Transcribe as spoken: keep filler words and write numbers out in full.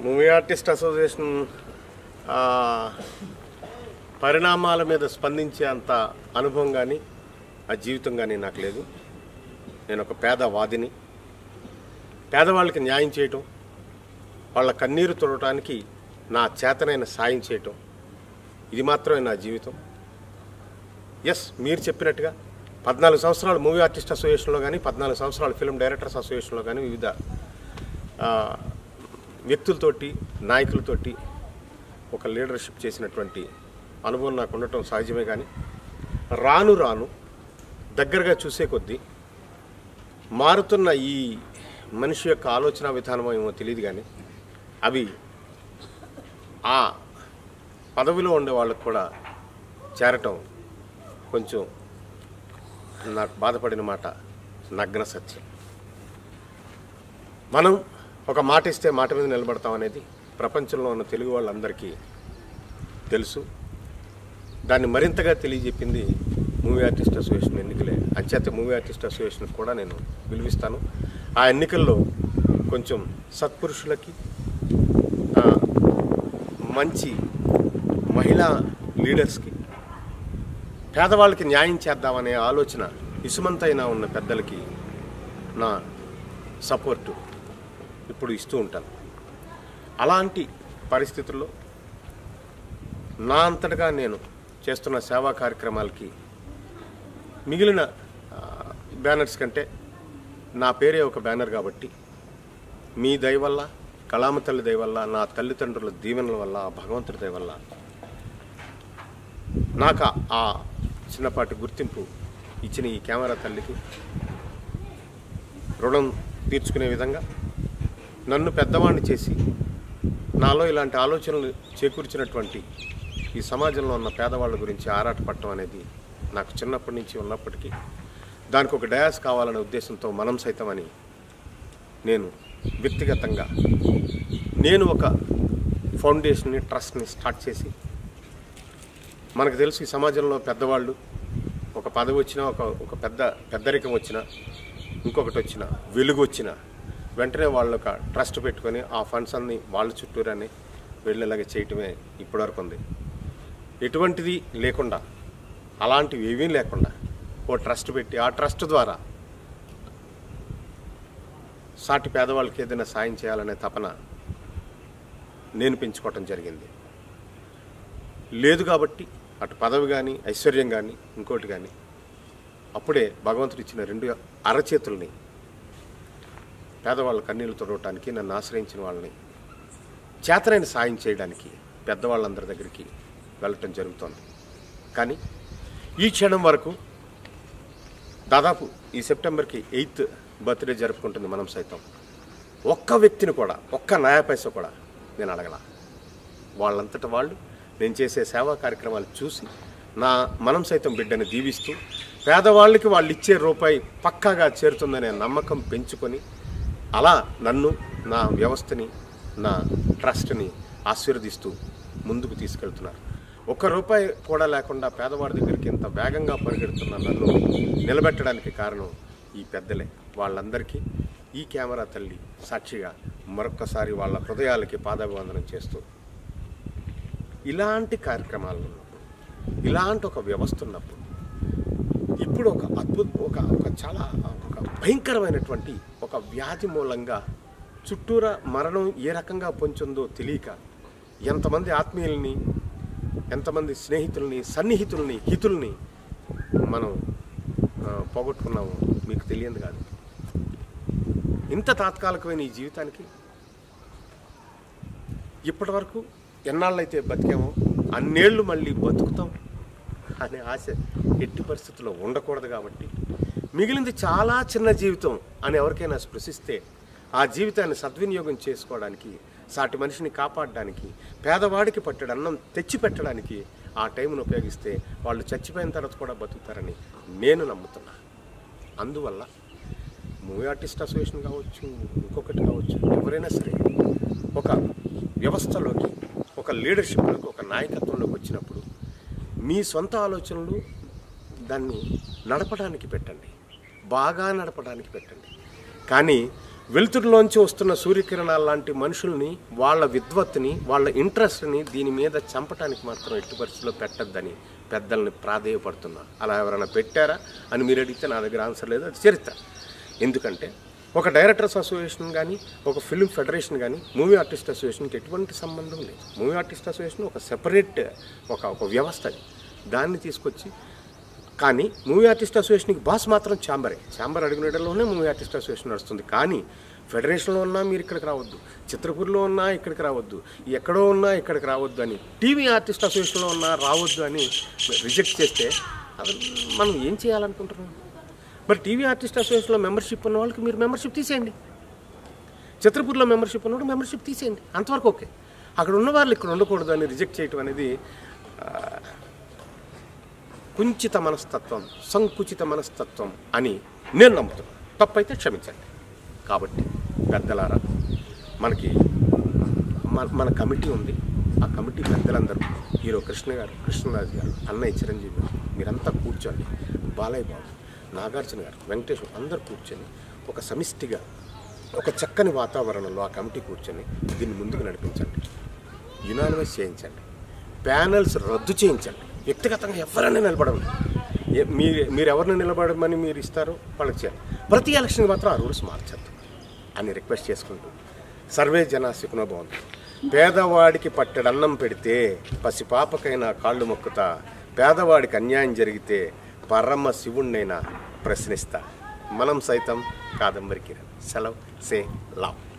Movie artist association పరిణామాల మీద స్పందించే అంత అనుభవం కానీ ఆ జీవితం కానీ నాకు లేదు. నేను ఒక పేదవాదిని. పేదవాళ్ళకి న్యాయం చేయటం, వాళ్ళ కన్నీరు తుడవటానికి నా చేతనైన సాయం చేయటం, ఇది మాత్రమే నా జీవితం. ఎస్, మీరు చెప్పినట్టుగా పద్నాలుగు సంవత్సరాలు మూవీ ఆర్టిస్ట్ అసోసియేషన్లో కానీ, పద్నాలుగు సంవత్సరాలు ఫిల్మ్ డైరెక్టర్స్ అసోసియేషన్లో కానీ వివిధ వ్యక్తులతోటి, నాయకులతోటి ఒక లీడర్షిప్ చేసినటువంటి అనుభవం నాకు ఉండటం సహజమే. కానీ రాను రాను దగ్గరగా చూసే కొద్దీ మారుతున్న ఈ మనిషి యొక్క ఆలోచన విధానం ఏమో తెలియదు, కానీ అవి ఆ పదవిలో ఉండే వాళ్ళకు కూడా చేరటం కొంచెం నాకు బాధపడిన మాట నగ్న సత్యం. మనం ఒక మాట ఇస్తే మాట మీద నిలబడతాం అనేది ప్రపంచంలో ఉన్న తెలుగు వాళ్ళందరికీ తెలుసు. దాన్ని మరింతగా తెలియజెప్పింది మూవీ ఆర్టిస్ట్ అసోసియేషన్ ఎన్నికలే. అంచేత మూవీ ఆర్టిస్ట్ అసోసియేషన్ కూడా నేను పిలువిస్తాను. ఆ ఎన్నికల్లో కొంచెం సత్పురుషులకి, మంచి మహిళా లీడర్స్కి, పేదవాళ్ళకి న్యాయం చేద్దామనే ఆలోచన ఇసుమంతైనా ఉన్న పెద్దలకి నా సపోర్టు ఇప్పుడు ఇస్తూ ఉంటాను. అలాంటి పరిస్థితుల్లో నా అంతటగా నేను చేస్తున్న సేవా కార్యక్రమాలకి మిగిలిన బ్యానర్స్ కంటే నా పేరే ఒక బ్యానర్ కాబట్టి మీ దయ వల్ల, కళామ తల్లి దయ వల్ల, నా తల్లిదండ్రుల దీవెనల వల్ల, భగవంతుడి దయ వల్ల నాకు ఆ చిన్నపాటి గుర్తింపు ఇచ్చిన ఈ కెమెరా తల్లికి రుణం తీర్చుకునే విధంగా నన్ను పెద్దవాడిని చేసి నాలో ఇలాంటి ఆలోచనలు చేకూర్చినటువంటి ఈ సమాజంలో ఉన్న పేదవాళ్ళ గురించి ఆరాటపడటం అనేది నాకు చిన్నప్పటి నుంచి ఉన్నప్పటికీ దానికి ఒక డయాస్ కావాలనే ఉద్దేశంతో మనం సైతం అని నేను వ్యక్తిగతంగా నేను ఒక ఫౌండేషన్ని, ట్రస్ట్ని స్టార్ట్ చేసి, మనకు తెలుసు ఈ సమాజంలో పెద్దవాళ్ళు ఒక పదవి వచ్చినా, ఒక ఒక పెద్ద పెద్దరికం వచ్చినా, ఇంకొకటి వచ్చినా, వెలుగు వచ్చినా వెంటనే వాళ్ళు ఒక ట్రస్ట్ పెట్టుకొని ఆ ఫండ్స్ అన్ని వాళ్ళ చుట్టూరని వెళ్ళేలాగా చేయటమే ఇప్పటివరకు ఉంది. ఎటువంటిది లేకుండా, అలాంటివి ఏమీ లేకుండా ఓ ట్రస్ట్ పెట్టి ఆ ట్రస్ట్ ద్వారా సాటి పేదవాళ్ళకి ఏదైనా సాయం చేయాలనే తపన నేను పెంచుకోవటం జరిగింది. లేదు కాబట్టి అటు పదవి కానీ, ఐశ్వర్యం కానీ, ఇంకోటి కానీ, అప్పుడే భగవంతుడు ఇచ్చిన రెండు అరచేతుల్ని పేదవాళ్ళ కన్నీళ్లు తొడవటానికి, నన్ను ఆశ్రయించిన వాళ్ళని చేతనైన సాయం చేయడానికి పెద్దవాళ్ళందరి దగ్గరికి వెళ్ళటం జరుగుతోంది. కానీ ఈ క్షణం వరకు దాదాపు ఈ సెప్టెంబర్కి ఎయిత్ బర్త్డే జరుపుకుంటుంది మనం సైతం. ఒక్క వ్యక్తిని కూడా, ఒక్క నయా పైసా కూడా నేను అడగల. వాళ్ళంతటా వాళ్ళు నేను చేసే సేవా కార్యక్రమాలు చూసి నా మనం సైతం బిడ్డని దీవిస్తూ, పేదవాళ్ళకి వాళ్ళు ఇచ్చే రూపాయి పక్కాగా చేరుతుందనే నమ్మకం పెంచుకొని, అలా నన్ను, నా వ్యవస్థని, నా ట్రస్ట్ని ఆశీర్వదిస్తూ ముందుకు తీసుకెళ్తున్నారు. ఒక్క రూపాయి కూడా లేకుండా పేదవాడి దగ్గరికి ఇంత వేగంగా పరిగెడుతున్న నన్ను నిలబెట్టడానికి కారణం ఈ పెద్దలే. వాళ్ళందరికీ ఈ కెమెరా తల్లి సాక్షిగా మరొక్కసారి వాళ్ళ హృదయాలకి పాదాభివందనం చేస్తూ, ఇలాంటి కార్యక్రమాలు ఉన్నప్పుడు, ఇలాంటి ఒక వ్యవస్థ ఉన్నప్పుడు, ఇప్పుడు ఒక అద్భుత ఒక ఒక చాలా ఒక భయంకరమైనటువంటి ఒక వ్యాధి మూలంగా చుట్టూరా మరణం ఏ రకంగా పొంచుందో తెలియక ఎంతమంది ఆత్మీయుల్ని, ఎంతమంది స్నేహితుల్ని, సన్నిహితుల్ని, హితుల్ని మనం పోగొట్టుకున్నాము మీకు తెలియదు కాదు. ఇంత తాత్కాలికమైన ఈ జీవితానికి ఇప్పటి వరకు ఎన్నాళ్ళైతే బతికామో అన్నేళ్ళు మళ్ళీ బతుకుతాం అనే ఆశ ఎట్టి పరిస్థితుల్లో ఉండకూడదు. కాబట్టి మిగిలింది చాలా చిన్న జీవితం అని ఎవరికైనా స్పృశిస్తే ఆ జీవితాన్ని సద్వినియోగం చేసుకోవడానికి, సాటి మనిషిని కాపాడడానికి, పేదవాడికి పట్టెడు అన్నం తెచ్చి పెట్టడానికి ఆ టైంను ఉపయోగిస్తే వాళ్ళు చచ్చిపోయిన తర్వాత కూడా బతుకుతారని నేను నమ్ముతున్నా. అందువల్ల మూవీ ఆర్టిస్ట్ అసోసియేషన్ కావచ్చు, ఇంకొకటి కావచ్చు, ఎవరైనా సరే ఒక వ్యవస్థలోకి, ఒక లీడర్షిప్లోకి, ఒక నాయకత్వంలోకి వచ్చినప్పుడు మీ సొంత ఆలోచనలు దాన్ని నడపడానికి పెట్టండి, బాగా నడపడానికి పెట్టండి. కానీ వెలుతురులోంచి వస్తున్న సూర్యకిరణాలు లాంటి మనుషుల్ని, వాళ్ళ విద్వత్తుని, వాళ్ళ ఇంట్రెస్ట్ని దీని మీద చంపడానికి మాత్రం ఎట్టి పరిస్థితుల్లో పెట్టద్దని పెద్దల్ని ప్రాధేయపడుతున్నా. అలా ఎవరైనా పెట్టారా అని మీరు అడిగితే నా దగ్గర ఆన్సర్ లేదు, అది చరిత్ర. ఎందుకంటే ఒక డైరెక్టర్స్ అసోసియేషన్ కానీ, ఒక ఫిల్మ్ ఫెడరేషన్ కానీ మూవీ ఆర్టిస్ట్ అసోసియేషన్కి ఎటువంటి సంబంధం లేదు. మూవీ ఆర్టిస్ట్ అసోసియేషన్ ఒక సెపరేట్ ఒక ఒక వ్యవస్థ, అది దాన్ని తీసుకొచ్చి. కానీ మూవీ ఆర్టిస్ట్ అసోసియేషన్కి బాస్ మాత్రం ఛాంబరే. ఛాంబర్ అడుగునేటలోనే మూవీ ఆర్టిస్ట్ అసోసియేషన్ నడుస్తుంది. కానీ ఫెడరేషన్లో ఉన్నా మీరు ఇక్కడికి రావద్దు, చిత్రపూర్లో ఉన్నా ఇక్కడికి రావద్దు, ఎక్కడో ఉన్నా ఇక్కడికి రావద్దు అని, టీవీ ఆర్టిస్ట్ అసోసియేషన్లో ఉన్నా రావద్దు అని రిజెక్ట్ చేస్తే అది మనం ఏం చేయాలనుకుంటున్నాం? మరి టీవీ ఆర్టిస్ట్ అసోసియేషన్లో మెంబర్షిప్ ఉన్న వాళ్ళకి మీరు మెంబర్షిప్ తీసేయండి, చిత్రపూర్లో మెంబర్షిప్ ఉన్నవాడు మెంబర్షిప్ తీసేయండి, అంతవరకు ఓకే. అక్కడ ఉన్న వాళ్ళు ఇక్కడ ఉండకూడదు అని రిజెక్ట్ చేయటం అనేది కుంచిత మనస్తత్వం, సంకుచిత మనస్తత్వం అని నేను నమ్ముతున్నాను. తప్పైతే క్షమించండి. కాబట్టి పెద్దలారా, మనకి మన మన కమిటీ ఉంది. ఆ కమిటీ పెద్దలందరూ, హీరో కృష్ణ గారు, కృష్ణరాజు గారు, అన్నయ్య చిరంజీవి గారు, మీరంతా కూర్చోండి. బాలయ్య బాబు, నాగార్జున గారు, వెంకటేశ్వర, అందరూ కూర్చొని ఒక సమిష్టిగా ఒక చక్కని వాతావరణంలో ఆ కమిటీ కూర్చొని దీన్ని ముందుకు నడిపించండి. యునానిమస్ చేయించండి, ప్యానల్స్ రద్దు చేయించండి. వ్యక్తిగతంగా ఎవరైనా నిలబడండి. మీరు మీరు ఎవరిని నిలబడమని మీరు ఇస్తారో వాళ్ళకి చేయాలి. ప్రతి ఎలక్షన్కి మాత్రం ఆ రూల్స్ మార్చద్దు అని రిక్వెస్ట్ చేసుకుంటూ, సర్వే జన సుఖినో భవంతు. పేదవాడికి పట్టెడన్నం పెడితే పసిపాపకైనా కాళ్ళు మొక్కుతా, పేదవాడికి అన్యాయం జరిగితే పరమ శివుణ్ణైనా ప్రశ్నిస్తా. మనం సైతం కాదంబరి కిరణ్. సెలవ్, సే లవ్.